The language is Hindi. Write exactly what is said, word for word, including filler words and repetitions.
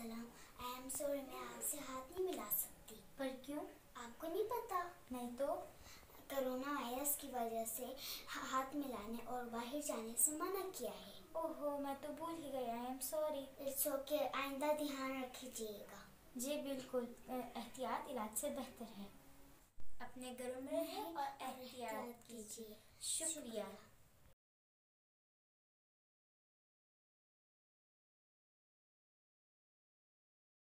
सलाम। आई एम सॉरी, मैं आपसे हाथ नहीं मिला सकती। पर क्यों? आपको नहीं पता? नहीं तो? कोरोना वायरस की वजह से हाथ मिलाने और बाहर जाने से मना किया है। ओहो, मैं तो भूल ही गई। I am sorry. It's okay, आइंदा ध्यान रखिएगा। जी बिल्कुल, एहतियात इलाज से बेहतर है। अपने घरों में रहें और एहतियात कीजिए। शुक्रिया।